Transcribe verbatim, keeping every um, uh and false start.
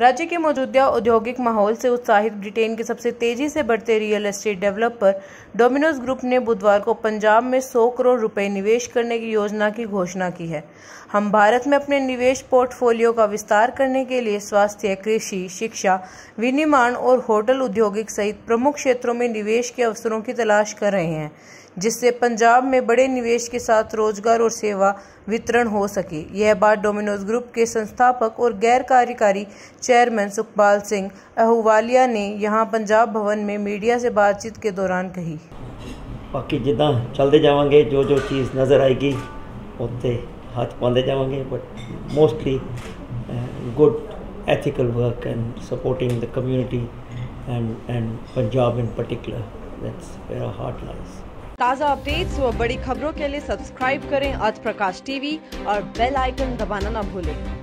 राज्य के मौजूदा औद्योगिक माहौल से उत्साहित ब्रिटेन के सबसे तेजी से बढ़ते real estate developer Dominos group ने बुधवार को पंजाब में सौ करोड़ रुपए निवेश करने की योजना की घोषणा की है। हम भारत में अपने निवेश पोर्टफोलियो का विस्तार करने के लिए स्वास्थ्य, कृषि, शिक्षा, विनिर्माण और होटल उद्योगिक सहित प्रमुख क्षेत्रों में निवेश के अवसरों की तलाश कर रहे हैं, जिससे पंजाब में बड़े निवेश के साथ रोजगार और सेवा वितरण हो सके। यह बात डोमिनोज ग्रुप के संस्थापक और गैर कार्यकारी चेयरमैन सुखपाल सिंह अहूवालिया ने यहां पंजाब भवन में मीडिया से बातचीत के दौरान कही। बाकी जिदा चलते जावांगे, जो जो चीज़ नज़र आएगी उत्ते हाथ पाते जावांगे, but mostly good ethical work and supporting the community and and Punjab in particular, that's where our heart lies. ताज़ा अपडेट्स व बड़ी खबरों के लिए सब्सक्राइब करें आज प्रकाश टीवी और बेल आइकन दबाना ना भूलें।